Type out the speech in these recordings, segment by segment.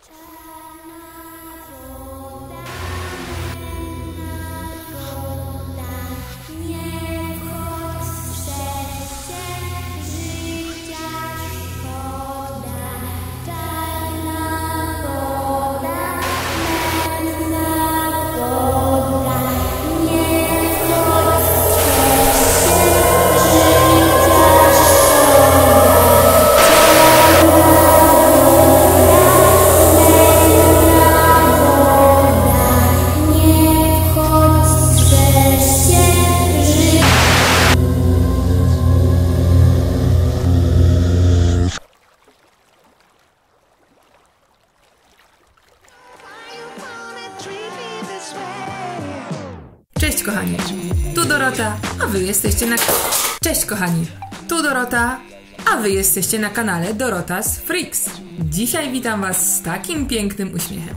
Cześć kochani, tu Dorota, a wy jesteście na... Cześć kochani, tu Dorota, a wy jesteście na kanale Dorota's Freaks. Dzisiaj witam was z takim pięknym uśmiechem.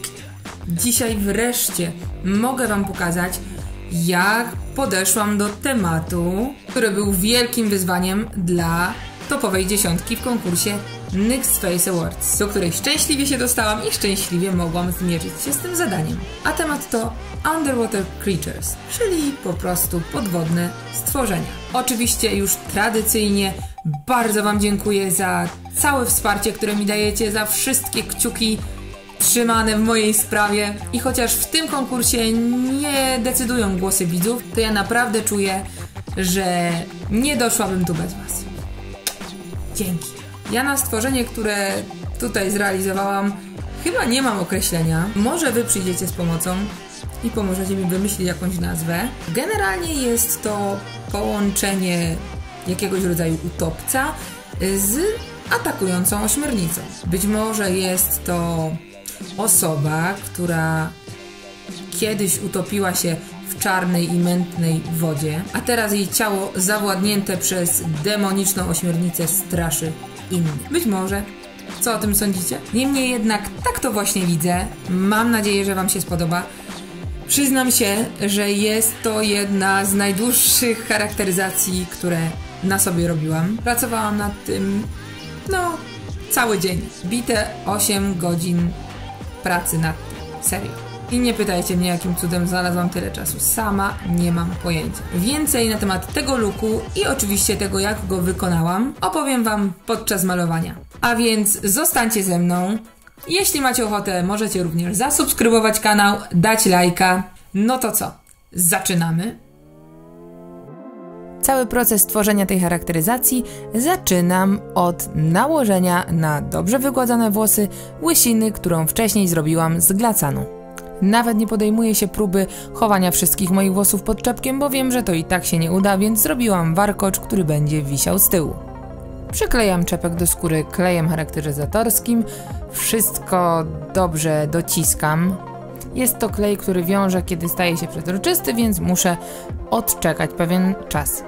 Dzisiaj wreszcie mogę wam pokazać, jak podeszłam do tematu, który był wielkim wyzwaniem dla topowej dziesiątki w konkursie NYX Face Awards, do której szczęśliwie się dostałam i szczęśliwie mogłam zmierzyć się z tym zadaniem. A temat to Underwater Creatures, czyli po prostu podwodne stworzenia. Oczywiście już tradycyjnie bardzo wam dziękuję za całe wsparcie, które mi dajecie, za wszystkie kciuki trzymane w mojej sprawie. I chociaż w tym konkursie nie decydują głosy widzów, to ja naprawdę czuję, że nie doszłabym tu bez was. Dzięki. Ja na stworzenie, które tutaj zrealizowałam, chyba nie mam określenia. Może wy przyjdziecie z pomocą i pomożecie mi wymyślić jakąś nazwę. Generalnie jest to połączenie jakiegoś rodzaju utopca z atakującą ośmiornicą. Być może jest to osoba, która kiedyś utopiła się w czarnej i mętnej wodzie, a teraz jej ciało zawładnięte przez demoniczną ośmiornicę straszy innych. Być może. Co o tym sądzicie? Niemniej jednak tak to właśnie widzę. Mam nadzieję, że wam się spodoba. Przyznam się, że jest to jedna z najdłuższych charakteryzacji, które na sobie robiłam. Pracowałam nad tym, cały dzień. Bite 8 godzin pracy nad tym. Serio. I nie pytajcie mnie, jakim cudem znalazłam tyle czasu. Sama nie mam pojęcia. Więcej na temat tego looku i oczywiście tego, jak go wykonałam, opowiem wam podczas malowania. A więc zostańcie ze mną. Jeśli macie ochotę, możecie również zasubskrybować kanał, dać lajka. No to co? Zaczynamy? Cały proces tworzenia tej charakteryzacji zaczynam od nałożenia na dobrze wygładzone włosy łysiny, którą wcześniej zrobiłam z glacanu. Nawet nie podejmuję się próby chowania wszystkich moich włosów pod czepkiem, bo wiem, że to i tak się nie uda, więc zrobiłam warkocz, który będzie wisiał z tyłu. Przyklejam czepek do skóry klejem charakteryzatorskim, wszystko dobrze dociskam. Jest to klej, który wiąże, kiedy staje się przezroczysty, więc muszę odczekać pewien czas.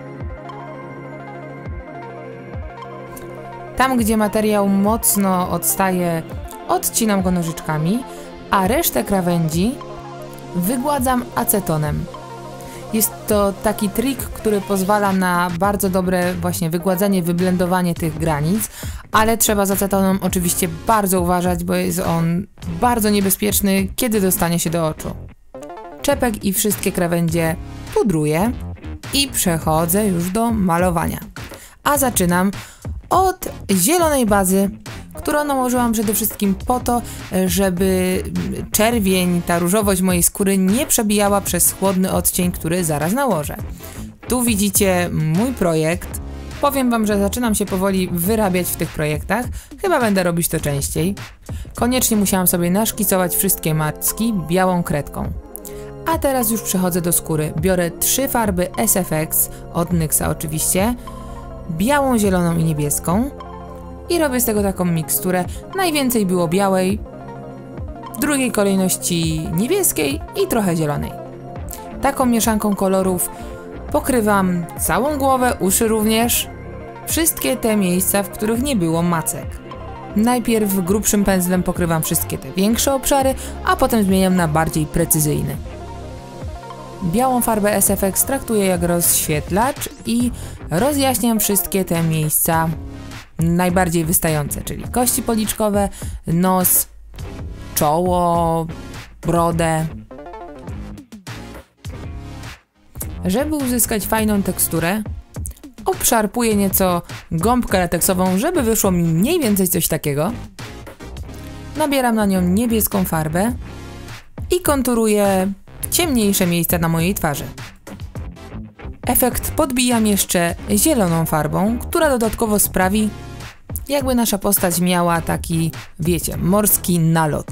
Tam, gdzie materiał mocno odstaje, odcinam go nożyczkami, a resztę krawędzi wygładzam acetonem. Jest to taki trik, który pozwala na bardzo dobre właśnie wygładzenie, wyblendowanie tych granic, ale trzeba z acetonem oczywiście bardzo uważać, bo jest on bardzo niebezpieczny, kiedy dostanie się do oczu. Czepek i wszystkie krawędzie pudruję i przechodzę już do malowania. A zaczynam od zielonej bazy, którą nałożyłam przede wszystkim po to, żeby czerwień, ta różowość mojej skóry nie przebijała przez chłodny odcień, który zaraz nałożę. Tu widzicie mój projekt. Powiem wam, że zaczynam się powoli wyrabiać w tych projektach. Chyba będę robić to częściej. Koniecznie musiałam sobie naszkicować wszystkie macki białą kredką. A teraz już przechodzę do skóry. Biorę 3 farby SFX od NYXa oczywiście. Białą, zieloną i niebieską. I robię z tego taką miksturę. Najwięcej było białej, w drugiej kolejności niebieskiej i trochę zielonej. Taką mieszanką kolorów pokrywam całą głowę, uszy również, wszystkie te miejsca, w których nie było macek. Najpierw grubszym pędzlem pokrywam wszystkie te większe obszary, a potem zmieniam na bardziej precyzyjny. Białą farbę SFX traktuję jak rozświetlacz i rozjaśniam wszystkie te miejsca najbardziej wystające, czyli kości policzkowe, nos czoło, brodę. Żeby uzyskać fajną teksturę, obszarpuję nieco gąbkę lateksową, żeby wyszło mi mniej więcej coś takiego. Nabieram na nią niebieską farbę i konturuję ciemniejsze miejsca na mojej twarzy. Efekt podbijam jeszcze zieloną farbą, która dodatkowo sprawi, jakby nasza postać miała taki, wiecie, morski nalot.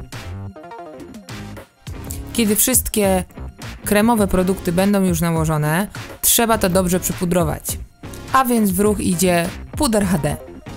Kiedy wszystkie kremowe produkty będą już nałożone, trzeba to dobrze przypudrować. A więc w ruch idzie puder HD.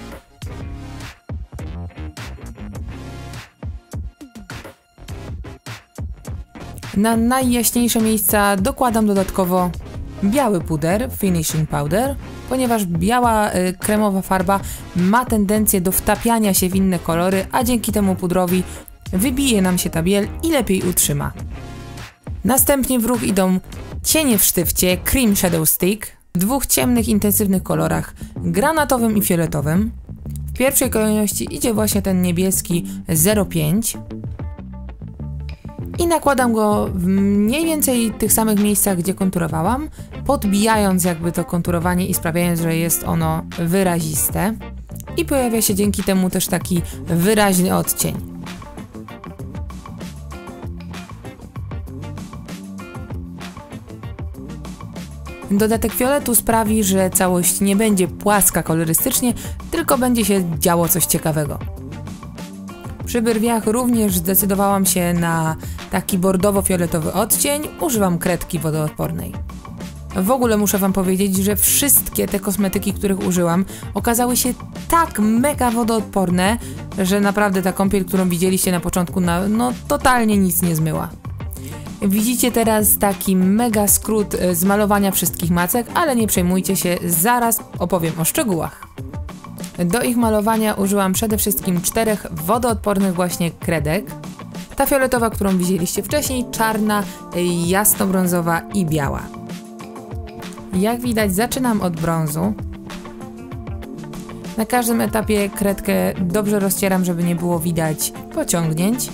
Na najjaśniejsze miejsca dokładam dodatkowo biały puder, finishing powder, ponieważ biała kremowa farba ma tendencję do wtapiania się w inne kolory, a dzięki temu pudrowi wybije nam się ta biel i lepiej utrzyma. Następnie w ruch idą cienie w sztywcie Cream Shadow Stick w dwóch ciemnych, intensywnych kolorach, granatowym i fioletowym. W pierwszej kolejności idzie właśnie ten niebieski 05 i nakładam go w mniej więcej tych samych miejscach, gdzie konturowałam, podbijając jakby to konturowanie i sprawiając, że jest ono wyraziste i pojawia się dzięki temu też taki wyraźny odcień. Dodatek fioletu sprawi, że całość nie będzie płaska kolorystycznie, tylko będzie się działo coś ciekawego. Przy brwiach również zdecydowałam się na taki bordowo-fioletowy odcień, używam kredki wodoodpornej. W ogóle muszę wam powiedzieć, że wszystkie te kosmetyki, których użyłam, okazały się tak mega wodoodporne, że naprawdę ta kąpiel, którą widzieliście na początku, no totalnie nic nie zmyła. Widzicie teraz taki mega skrót z malowania wszystkich macek, ale nie przejmujcie się, zaraz opowiem o szczegółach. Do ich malowania użyłam przede wszystkim 4 wodoodpornych właśnie kredek. Ta fioletowa, którą widzieliście wcześniej, czarna, jasnobrązowa i biała. Jak widać, zaczynam od brązu. Na każdym etapie kredkę dobrze rozcieram, żeby nie było widać pociągnięć.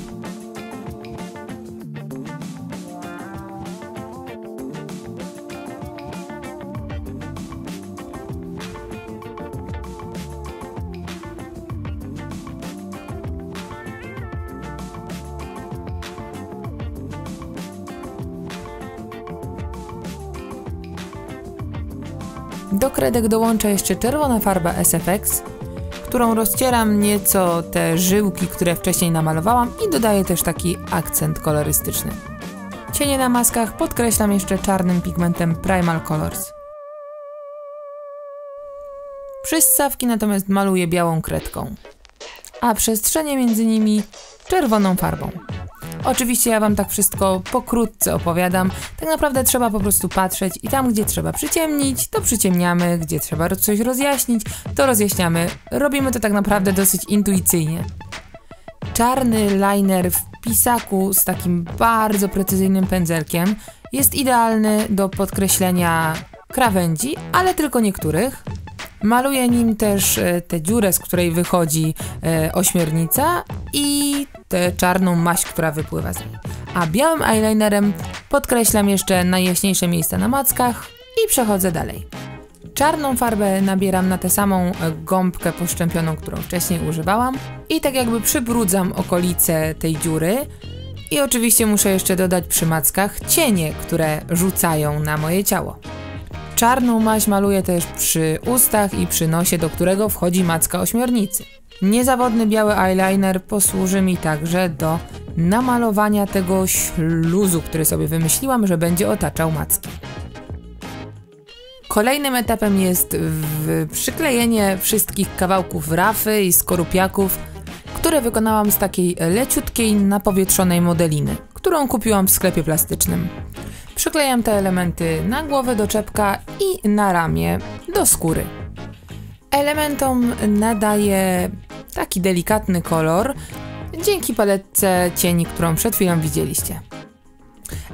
Do kredek dołączę jeszcze czerwona farba SFX, którą rozcieram nieco te żyłki, które wcześniej namalowałam i dodaję też taki akcent kolorystyczny. Cienie na maskach podkreślam jeszcze czarnym pigmentem Primal Colors. Przyssawki natomiast maluję białą kredką, a przestrzenie między nimi czerwoną farbą. Oczywiście ja wam tak wszystko pokrótce opowiadam, tak naprawdę trzeba po prostu patrzeć i tam, gdzie trzeba przyciemnić, to przyciemniamy, gdzie trzeba coś rozjaśnić, to rozjaśniamy. Robimy to tak naprawdę dosyć intuicyjnie. Czarny liner w pisaku z takim bardzo precyzyjnym pędzelkiem jest idealny do podkreślenia krawędzi, ale tylko niektórych. Maluję nim też tę dziurę, z której wychodzi ośmiornica i tę czarną maść, która wypływa z niej. A białym eyelinerem podkreślam jeszcze najjaśniejsze miejsca na mackach i przechodzę dalej. Czarną farbę nabieram na tę samą gąbkę poszczępioną, którą wcześniej używałam i tak jakby przybrudzam okolice tej dziury. I oczywiście muszę jeszcze dodać przy mackach cienie, które rzucają na moje ciało. Czarną maź maluję też przy ustach i przy nosie, do którego wchodzi macka ośmiornicy. Niezawodny biały eyeliner posłuży mi także do namalowania tego śluzu, który sobie wymyśliłam, że będzie otaczał macki. Kolejnym etapem jest przyklejenie wszystkich kawałków rafy i skorupiaków, które wykonałam z takiej leciutkiej, napowietrzonej modeliny, którą kupiłam w sklepie plastycznym. Przyklejam te elementy na głowę do czepka i na ramię do skóry. Elementom nadaję taki delikatny kolor dzięki paletce cieni, którą przed chwilą widzieliście.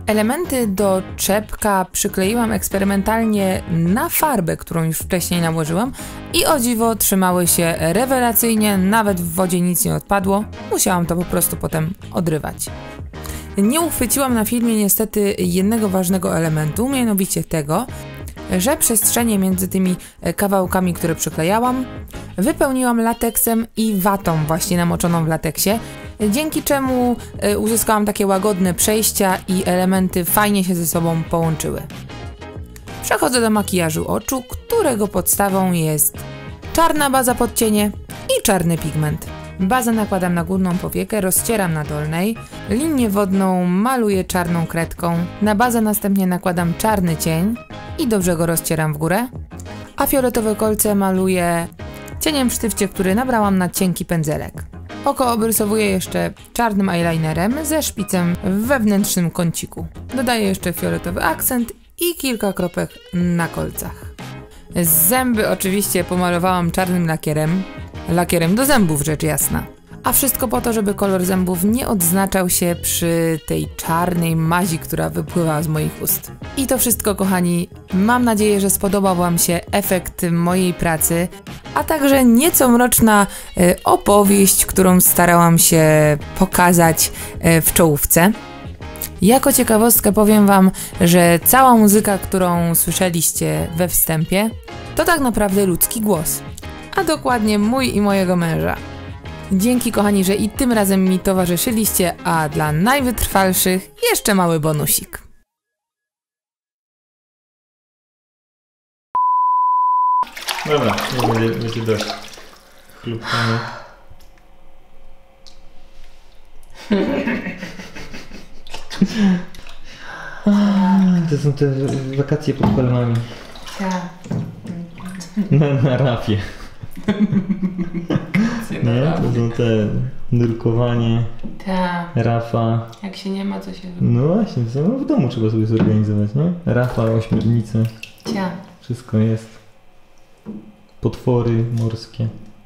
Elementy do czepka przykleiłam eksperymentalnie na farbę, którą już wcześniej nałożyłam i o dziwo trzymały się rewelacyjnie, nawet w wodzie nic nie odpadło. Musiałam to po prostu potem odrywać. Nie uchwyciłam na filmie niestety jednego ważnego elementu, mianowicie tego, że przestrzenie między tymi kawałkami, które przyklejałam, wypełniłam lateksem i watą właśnie namoczoną w lateksie, dzięki czemu uzyskałam takie łagodne przejścia i elementy fajnie się ze sobą połączyły. Przechodzę do makijażu oczu, którego podstawą jest czarna baza pod cienie i czarny pigment. Bazę nakładam na górną powiekę, rozcieram na dolnej, linię wodną maluję czarną kredką, na bazę następnie nakładam czarny cień i dobrze go rozcieram w górę, a fioletowe kolce maluję cieniem w sztywcie, który nabrałam na cienki pędzelek. Oko obrysowuję jeszcze czarnym eyelinerem ze szpicem w wewnętrznym kąciku. Dodaję jeszcze fioletowy akcent i kilka kropek na kolcach. Zęby oczywiście pomalowałam czarnym lakierem do zębów rzecz jasna. A wszystko po to, żeby kolor zębów nie odznaczał się przy tej czarnej mazi, która wypływa z moich ust. I to wszystko, kochani. Mam nadzieję, że spodobał Wam się efekt mojej pracy, a także nieco mroczna opowieść, którą starałam się pokazać w czołówce. Jako ciekawostkę powiem Wam, że cała muzyka, którą słyszeliście we wstępie, to tak naprawdę ludzki głos, a dokładnie mój i mojego męża. Dzięki, kochani, że i tym razem mi towarzyszyliście, a dla najwytrwalszych jeszcze mały bonusik. Dobra, będzie dość chlupania. To są te wakacje pod palmami. Tak. Na rafie. Nie? To są te nurkowanie, rafa. Jak się nie ma, to się... No właśnie, w domu trzeba sobie zorganizować, nie? Rafa, ośmiornice. Wszystko jest. Potwory morskie.